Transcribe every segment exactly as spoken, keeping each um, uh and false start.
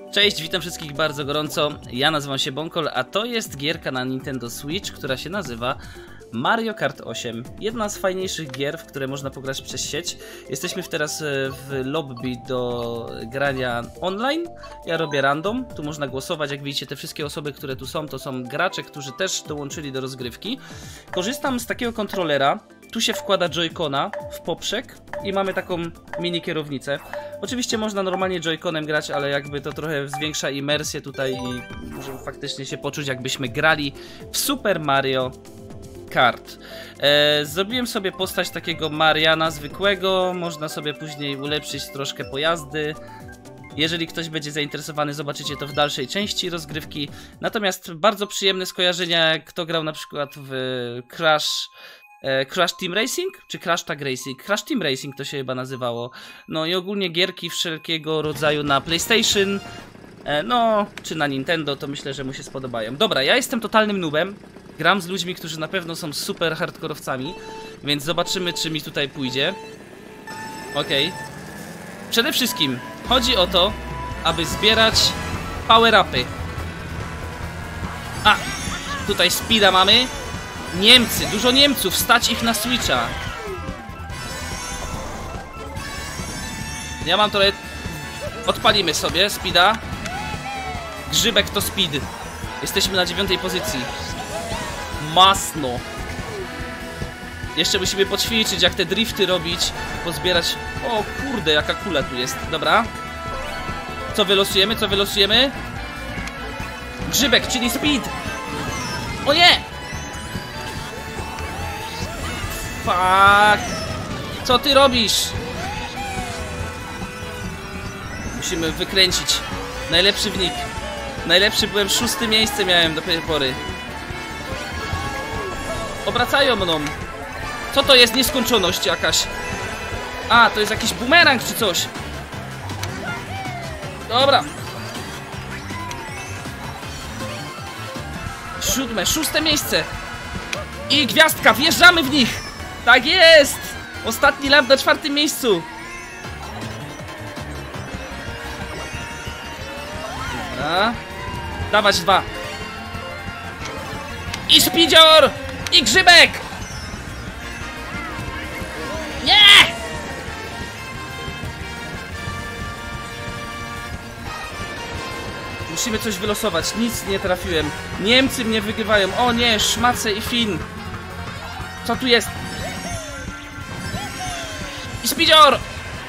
Cześć, witam wszystkich bardzo gorąco, ja nazywam się Bonkol, a to jest gierka na Nintendo Switch, która się nazywa Mario Kart osiem. Jedna z fajniejszych gier, w które można pograć przez sieć. Jesteśmy teraz w lobby do grania online. Ja robię random, tu można głosować. Jak widzicie, te wszystkie osoby, które tu są, to są gracze, którzy też dołączyli do rozgrywki. Korzystam z takiego kontrolera. Tu się wkłada joycona w poprzek i mamy taką mini kierownicę. Oczywiście można normalnie joyconem grać, ale jakby to trochę zwiększa imersję tutaj i możemy faktycznie się poczuć, jakbyśmy grali w Super Mario Kart. E, zrobiłem sobie postać takiego Mariana zwykłego, można sobie później ulepszyć troszkę pojazdy. Jeżeli ktoś będzie zainteresowany, zobaczycie to w dalszej części rozgrywki. Natomiast bardzo przyjemne skojarzenia, jak kto grał na przykład w Crash... Crash Team Racing? Czy Crash Tag Racing? Crash Team Racing to się chyba nazywało. No i ogólnie gierki wszelkiego rodzaju na PlayStation, no, czy na Nintendo, to myślę, że mu się spodobają. Dobra, ja jestem totalnym noobem. Gram z ludźmi, którzy na pewno są super hardkorowcami, więc zobaczymy, czy mi tutaj pójdzie. Okej. Okay. Przede wszystkim chodzi o to, aby zbierać power-upy. A! Tutaj speeda mamy. Niemcy, dużo Niemców, stać ich na Switcha. Ja mam trochę... Odpalimy sobie speeda. Grzybek to speed. Jesteśmy na dziewiątej pozycji. Masno. Jeszcze musimy poćwiczyć, jak te drifty robić. Pozbierać... O kurde, jaka kula tu jest. Dobra. Co wylosujemy, co wylosujemy? Grzybek, czyli speed. O nie! Fuck. Co ty robisz? Musimy wykręcić. Najlepszy wnik. Najlepszy byłem, szóste miejsce miałem do tej pory. Obracają mną. Co to jest? Nieskończoność jakaś. A, to jest jakiś bumerang czy coś. Dobra. Siódme, szóste miejsce. I gwiazdka, wjeżdżamy w nich. Tak jest! Ostatni lap na czwartym miejscu. Dobra. Dawać dwa. I speedior! I grzybek! Nie! Musimy coś wylosować. Nic nie trafiłem. Niemcy mnie wygrywają. O nie, Szmace i Fin. Co tu jest? I speedior!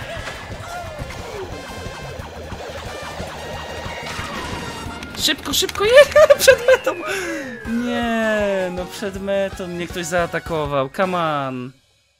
Szybko, szybko, je! Przed metą! Nie, no przed metą mnie ktoś zaatakował. Come on.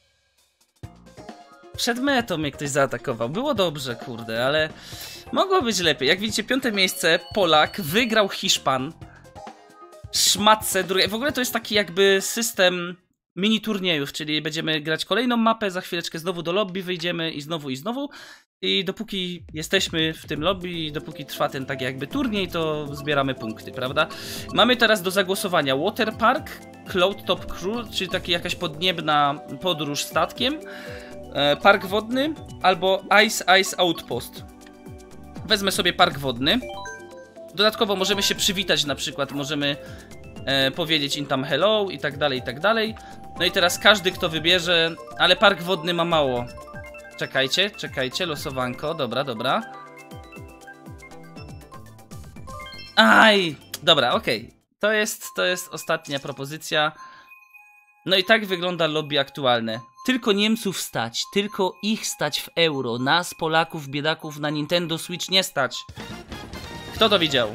Przed metą mnie ktoś zaatakował. Było dobrze, kurde, ale mogło być lepiej. Jak widzicie, piąte miejsce, Polak, wygrał Hiszpan. Szmatce, drugie. W ogóle to jest taki jakby system mini turniejów, czyli będziemy grać kolejną mapę, za chwileczkę znowu do lobby wyjdziemy i znowu i znowu. I dopóki jesteśmy w tym lobby i dopóki trwa ten tak jakby turniej, to zbieramy punkty, prawda? Mamy teraz do zagłosowania Water Park, Cloud Top Cruise, czyli taka jakaś podniebna podróż statkiem, e, park wodny albo Ice Ice Outpost. Wezmę sobie park wodny. Dodatkowo możemy się przywitać, na przykład możemy e, powiedzieć im tam hello i tak dalej, i tak dalej. No i teraz każdy, kto wybierze, ale park wodny ma mało. Czekajcie, czekajcie, losowanko, dobra, dobra. Aj, dobra, okej. Okay. To jest, to jest ostatnia propozycja. No i tak wygląda lobby aktualne. Tylko Niemców stać, tylko ich stać w euro. Nas, Polaków, biedaków na Nintendo Switch nie stać. Kto to widział?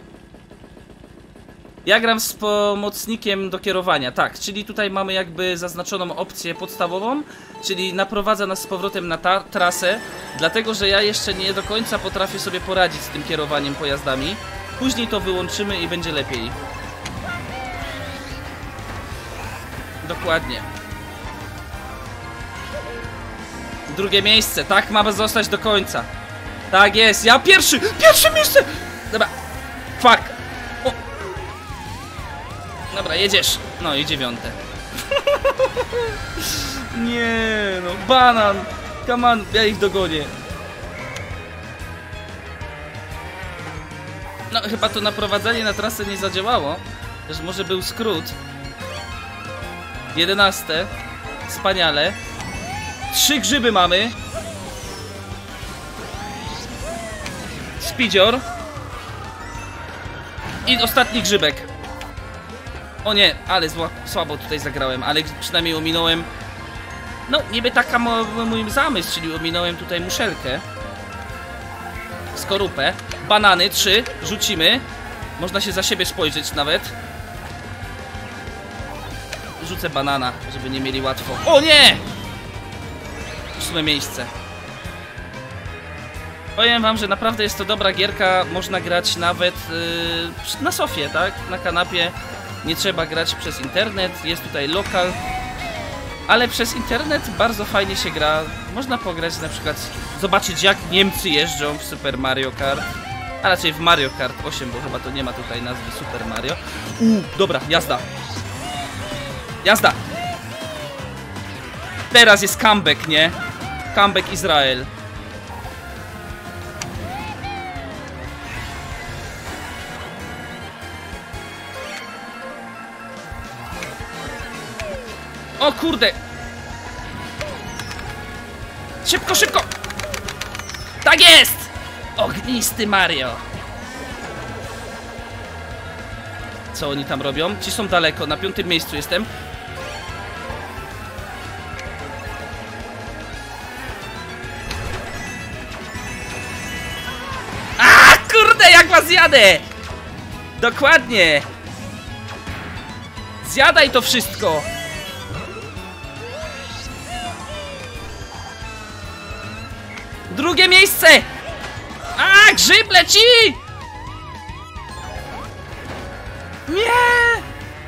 Ja gram z pomocnikiem do kierowania, tak, czyli tutaj mamy jakby zaznaczoną opcję podstawową, czyli naprowadza nas z powrotem na ta trasę, dlatego że ja jeszcze nie do końca potrafię sobie poradzić z tym kierowaniem pojazdami. Później to wyłączymy i będzie lepiej. Dokładnie. Drugie miejsce, tak ma zostać do końca. Tak jest, ja pierwszy, pierwsze miejsce! Dobra, fuck. O. Dobra, jedziesz. No i dziewiąte. Nie no, banan. Come on, ja ich dogonię. No, chyba to naprowadzenie na trasę nie zadziałało. Też może był skrót. jedenaste. Wspaniale. Trzy grzyby mamy. Speedior. I ostatni grzybek. O nie, ale zła, słabo tutaj zagrałem, ale przynajmniej ominąłem. No, niby taka mój zamysł, czyli ominąłem tutaj muszelkę. Skorupę. Banany, trzy. Rzucimy. Można się za siebie spojrzeć nawet. Rzucę banana, żeby nie mieli łatwo. O nie! Ósme miejsce. Powiem wam, że naprawdę jest to dobra gierka. Można grać nawet yy, na sofie, tak? Na kanapie. Nie trzeba grać przez internet. Jest tutaj lokal. Ale przez internet bardzo fajnie się gra. Można pograć na przykład, zobaczyć jak Niemcy jeżdżą w Super Mario Kart. A raczej w Mario Kart osiem, bo chyba to nie ma tutaj nazwy Super Mario. Uuu, dobra, jazda. Jazda. Teraz jest comeback, nie? Comeback Izrael. O kurde! Szybko, szybko! Tak jest! Ognisty Mario! Co oni tam robią? Ci są daleko, na piątym miejscu jestem. A kurde, jak was jadę! Dokładnie! Zjadaj to wszystko! Drugie miejsce! A, grzyb leci! Nie!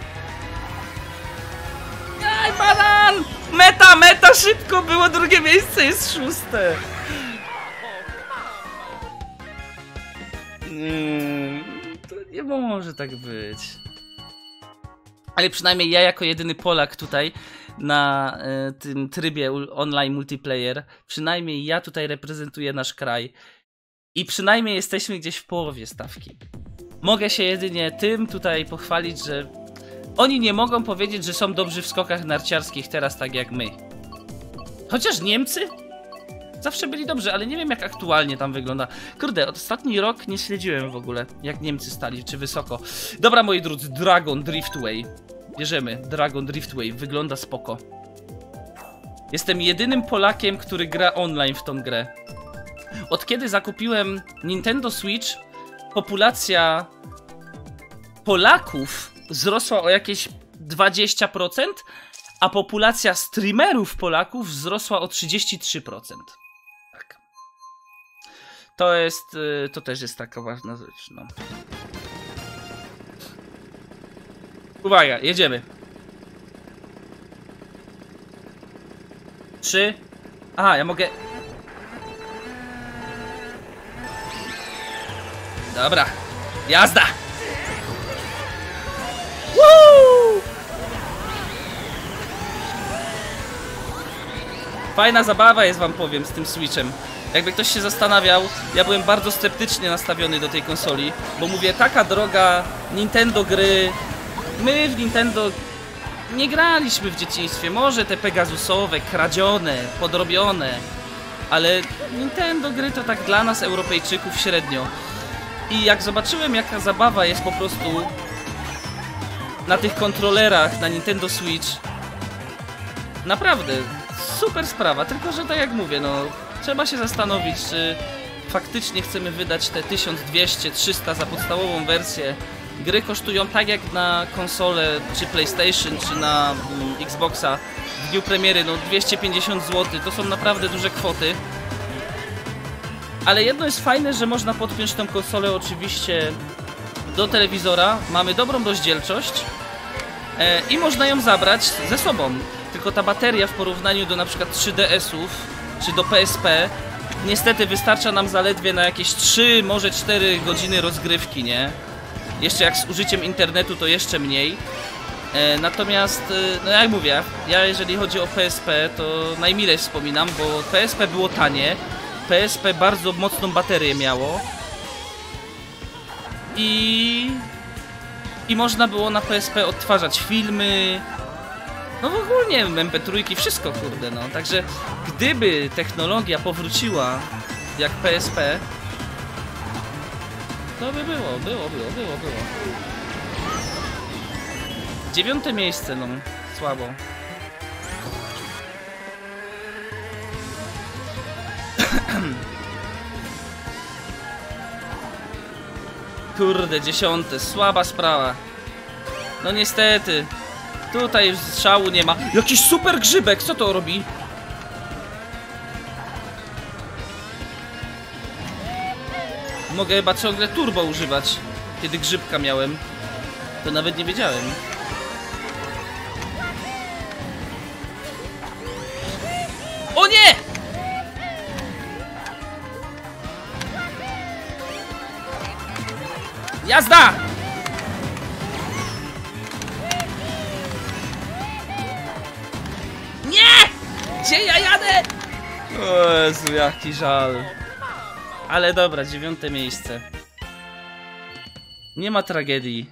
Aj, banan! Meta, meta, szybko było, drugie miejsce jest szóste. Mm, to nie może tak być. Ale przynajmniej ja jako jedyny Polak tutaj na y, tym trybie online multiplayer, przynajmniej ja tutaj reprezentuję nasz kraj i przynajmniej jesteśmy gdzieś w połowie stawki. Mogę się jedynie tym tutaj pochwalić, że oni nie mogą powiedzieć, że są dobrzy w skokach narciarskich teraz tak jak my. Chociaż Niemcy zawsze byli dobrzy, ale nie wiem jak aktualnie tam wygląda. Kurde, od ostatni rok nie śledziłem w ogóle, jak Niemcy stali, czy wysoko. Dobra, moi drodzy, Dragon Driftway. Bierzemy, Dragon Driftway, wygląda spoko. Jestem jedynym Polakiem, który gra online w tą grę. Od kiedy zakupiłem Nintendo Switch, populacja Polaków wzrosła o jakieś dwadzieścia procent, a populacja streamerów Polaków wzrosła o trzydzieści trzy procent. Tak. To jest, to też jest taka ważna rzecz, no. Uwaga, jedziemy. Trzy. Aha, ja mogę... Dobra. Jazda! Woo! Fajna zabawa jest, wam powiem, z tym Switchem. Jakby ktoś się zastanawiał, ja byłem bardzo sceptycznie nastawiony do tej konsoli, bo mówię, taka droga Nintendo gry... My w Nintendo nie graliśmy w dzieciństwie, może te Pegasusowe, kradzione, podrobione, ale Nintendo gry to tak dla nas, Europejczyków, średnio. I jak zobaczyłem, jaka zabawa jest po prostu na tych kontrolerach na Nintendo Switch, naprawdę super sprawa, tylko że tak jak mówię, no trzeba się zastanowić, czy faktycznie chcemy wydać te tysiąc dwieście trzysta za podstawową wersję. Gry kosztują tak jak na konsolę, czy PlayStation, czy na mm, Xboxa w dniu premiery, no dwieście pięćdziesiąt złotych, to są naprawdę duże kwoty. Ale jedno jest fajne, że można podpiąć tę konsolę oczywiście do telewizora, mamy dobrą rozdzielczość e, i można ją zabrać ze sobą. Tylko ta bateria w porównaniu do na przykład trzy D S-ów, czy do P S P, niestety wystarcza nam zaledwie na jakieś trzy, może cztery godziny rozgrywki, nie? Jeszcze jak z użyciem internetu to jeszcze mniej. E, natomiast, e, no jak mówię, ja jeżeli chodzi o P S P to najmilej wspominam, bo P S P było tanie. P S P bardzo mocną baterię miało. i... I można było na P S P odtwarzać filmy. No w ogóle em pe trzy, wszystko kurde no. Także gdyby technologia powróciła jak P S P, to by było, było, było, było, było. Dziewiąte miejsce, no. Słabo. Kurde, dziesiąte, słaba sprawa. No niestety. Tutaj strzału nie ma. Jakiś super grzybek, co to robi? Mogę chyba ciągle turbo używać. Kiedy grzybka miałem, to nawet nie wiedziałem. O nie! Jazda! Nie! Gdzie ja jadę? O Jezu, jaki żal. Ale dobra, dziewiąte miejsce. Nie ma tragedii.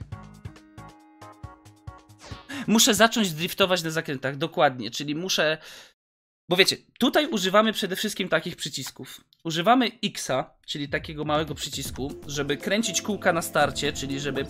Muszę zacząć driftować na zakrętach, dokładnie, czyli muszę... Bo wiecie, tutaj używamy przede wszystkim takich przycisków. Używamy X-a, czyli takiego małego przycisku, żeby kręcić kółka na starcie, czyli żeby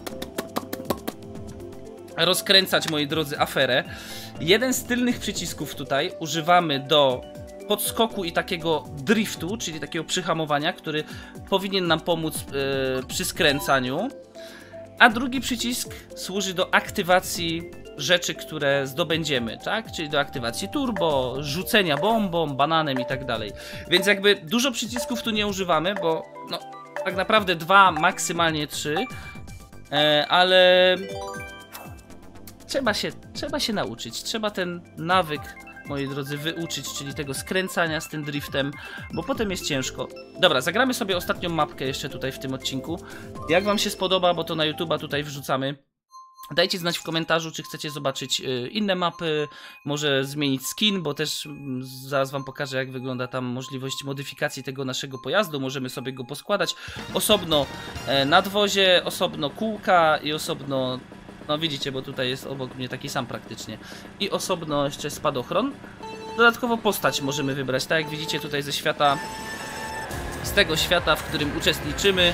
rozkręcać, moi drodzy, aferę. Jeden z tylnych przycisków tutaj używamy do podskoku i takiego driftu, czyli takiego przyhamowania, który powinien nam pomóc yy, przy skręcaniu. A drugi przycisk służy do aktywacji rzeczy, które zdobędziemy, tak? Czyli do aktywacji turbo, rzucenia bombą, bananem i tak dalej. Więc jakby dużo przycisków tu nie używamy, bo no tak naprawdę dwa, maksymalnie trzy, e, ale trzeba się, trzeba się nauczyć, trzeba ten nawyk, moi drodzy, wyuczyć, czyli tego skręcania z tym driftem, bo potem jest ciężko. Dobra, zagramy sobie ostatnią mapkę jeszcze tutaj w tym odcinku. Jak wam się spodoba, bo to na YouTube'a tutaj wrzucamy. Dajcie znać w komentarzu, czy chcecie zobaczyć inne mapy, może zmienić skin, bo też zaraz wam pokażę, jak wygląda tam możliwość modyfikacji tego naszego pojazdu. Możemy sobie go poskładać osobno nadwozie, osobno kółka i osobno, no widzicie, bo tutaj jest obok mnie taki sam praktycznie, i osobno jeszcze spadochron. Dodatkowo postać możemy wybrać, tak jak widzicie tutaj ze świata, z tego świata, w którym uczestniczymy.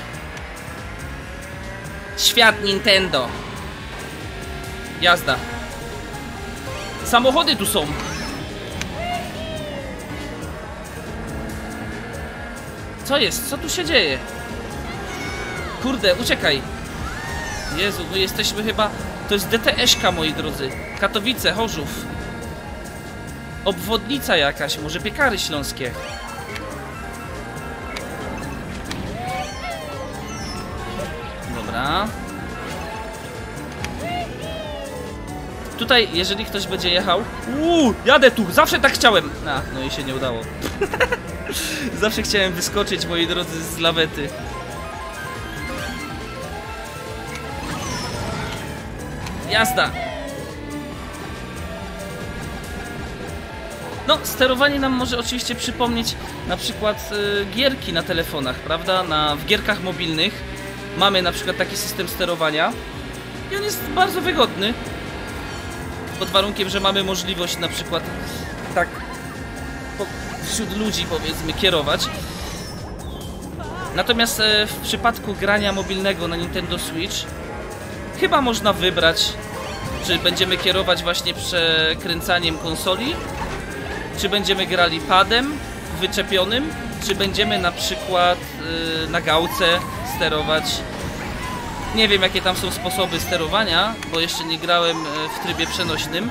Świat Nintendo. Jazda. Samochody tu są. Co jest? Co tu się dzieje? Kurde, uciekaj. Jezu, my jesteśmy chyba... To jest D T S-ka, moi drodzy. Katowice, Chorzów. Obwodnica jakaś, może Piekary Śląskie. Dobra. Tutaj, jeżeli ktoś będzie jechał... Uuu, jadę tu! Zawsze tak chciałem! A, no i się nie udało. Zawsze chciałem wyskoczyć, moi drodzy, z lawety. Jazda! No, sterowanie nam może oczywiście przypomnieć na przykład y, gierki na telefonach, prawda? Na, w gierkach mobilnych mamy na przykład taki system sterowania i on jest bardzo wygodny. Pod warunkiem, że mamy możliwość na przykład tak po, wśród ludzi, powiedzmy, kierować. Natomiast e, w przypadku grania mobilnego na Nintendo Switch chyba można wybrać, czy będziemy kierować właśnie przekręcaniem konsoli, czy będziemy grali padem wyczepionym, czy będziemy na przykład e, na gałce sterować. Nie wiem, jakie tam są sposoby sterowania, bo jeszcze nie grałem w trybie przenośnym.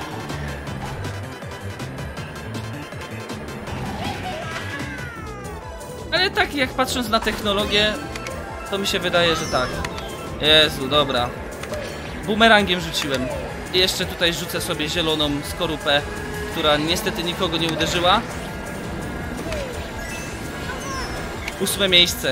Ale tak, jak patrząc na technologię, to mi się wydaje, że tak. Jezu, dobra. Bumerangiem rzuciłem. I jeszcze tutaj rzucę sobie zieloną skorupę, która niestety nikogo nie uderzyła. Ósme miejsce.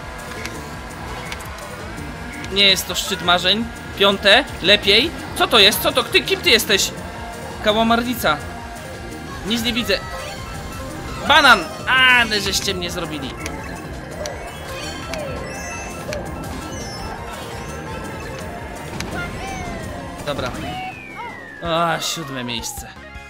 Nie jest to szczyt marzeń. Piąte, lepiej. Co to jest? Co to? Ty, kim ty jesteś? Kałamarnica. Nic nie widzę. Banan! A, żeście mnie zrobili. Dobra. A, siódme miejsce.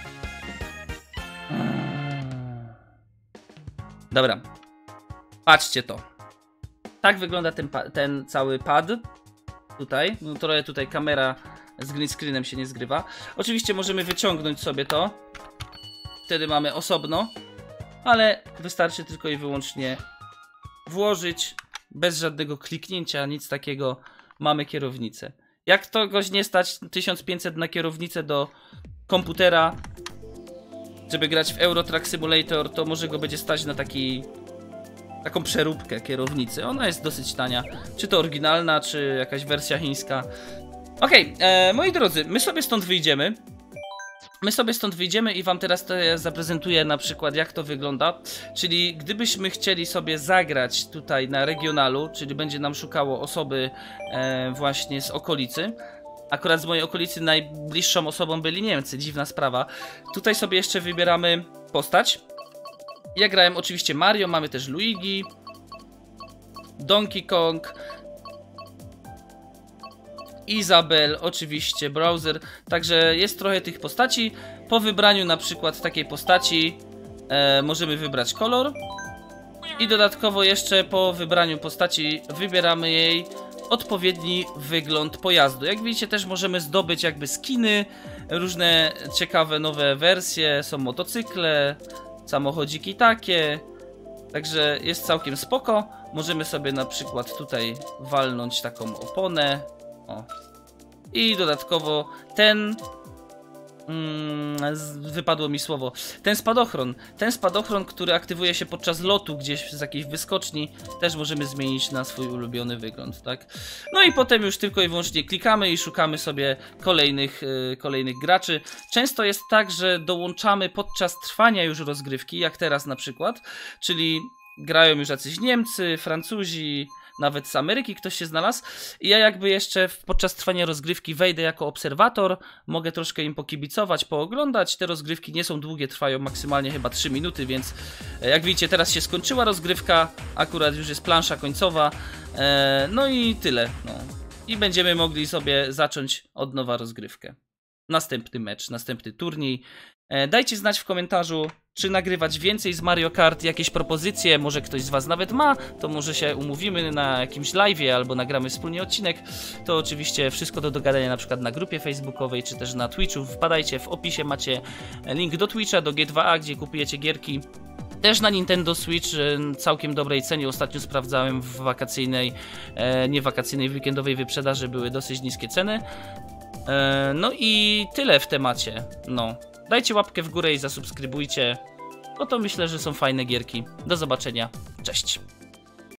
Dobra. Patrzcie to. Tak wygląda ten, ten cały pad. Tutaj. No trochę tutaj kamera z green screenem się nie zgrywa. Oczywiście możemy wyciągnąć sobie to. Wtedy mamy osobno. Ale wystarczy tylko i wyłącznie włożyć. Bez żadnego kliknięcia, nic takiego. Mamy kierownicę. Jak to goś nie stać tysiąc pięćset na kierownicę do komputera, żeby grać w Euro Truck Simulator, to może go będzie stać na taki, taką przeróbkę kierownicy. Ona jest dosyć tania. Czy to oryginalna, czy jakaś wersja chińska. Okej, okay, moi drodzy, my sobie stąd wyjdziemy. My sobie stąd wyjdziemy i wam teraz to zaprezentuję na przykład, jak to wygląda. Czyli gdybyśmy chcieli sobie zagrać tutaj na regionalu, czyli będzie nam szukało osoby e, właśnie z okolicy. Akurat z mojej okolicy najbliższą osobą byli Niemcy, dziwna sprawa. Tutaj sobie jeszcze wybieramy postać. Ja grałem oczywiście Mario, mamy też Luigi, Donkey Kong, Izabel, oczywiście Browser. Także jest trochę tych postaci. Po wybraniu na przykład takiej postaci e, możemy wybrać kolor. I dodatkowo jeszcze po wybraniu postaci wybieramy jej odpowiedni wygląd pojazdu. Jak widzicie, też możemy zdobyć jakby skiny, różne ciekawe nowe wersje, są motocykle, samochodziki takie. Także jest całkiem spoko. Możemy sobie na przykład tutaj walnąć taką oponę. O. I dodatkowo ten mm, wypadło mi słowo. Ten spadochron. Ten spadochron, który aktywuje się podczas lotu gdzieś z jakiejś wyskoczni, też możemy zmienić na swój ulubiony wygląd, tak? No i potem już tylko i wyłącznie klikamy i szukamy sobie kolejnych, yy, kolejnych graczy. Często jest tak, że dołączamy podczas trwania już rozgrywki, jak teraz na przykład, czyli grają już jacyś Niemcy, Francuzi, nawet z Ameryki ktoś się znalazł i ja jakby jeszcze podczas trwania rozgrywki wejdę jako obserwator, mogę troszkę im pokibicować, pooglądać. Te rozgrywki nie są długie, trwają maksymalnie chyba trzy minuty, więc jak widzicie, teraz się skończyła rozgrywka, akurat już jest plansza końcowa, no i tyle. No. I będziemy mogli sobie zacząć od nowa rozgrywkę. Następny mecz, następny turniej. Dajcie znać w komentarzu, czy nagrywać więcej z Mario Kart, jakieś propozycje, może ktoś z was nawet ma, to może się umówimy na jakimś live'ie albo nagramy wspólnie odcinek. To oczywiście wszystko do dogadania na przykład na grupie facebookowej, czy też na Twitchu. Wpadajcie, w opisie macie link do Twitcha, do G dwa A, gdzie kupujecie gierki. Też na Nintendo Switch całkiem dobrej cenie, ostatnio sprawdzałem w wakacyjnej, nie wakacyjnej, weekendowej wyprzedaży były dosyć niskie ceny. No i tyle w temacie, no. Dajcie łapkę w górę i zasubskrybujcie, bo to myślę, że są fajne gierki. Do zobaczenia, cześć!